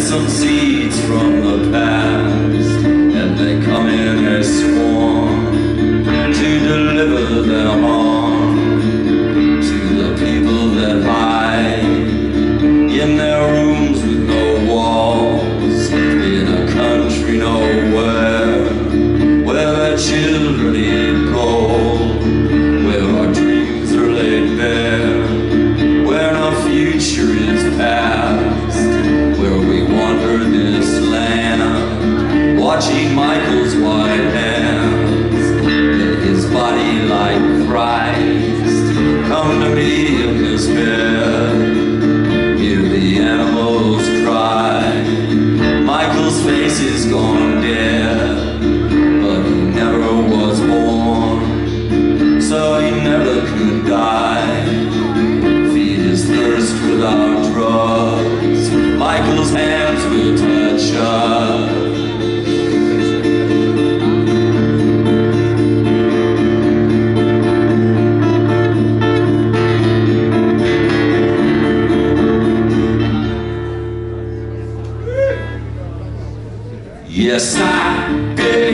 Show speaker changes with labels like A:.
A: some seeds from the past, and they come in a swarm to deliver their harm to the people that hide in their rooms with no walls, in a country nowhere, where their children eat gold, where our dreams are laid bare, where no future is past, where we wander this land, watching Michael's white hands and his body like Christ come to me in this bed. Hear the animals cry. Michael's face is gone dead, but he never was born, so he never could die. Feed his thirst without drugs, Michael's hands will touch us. Yes, I did.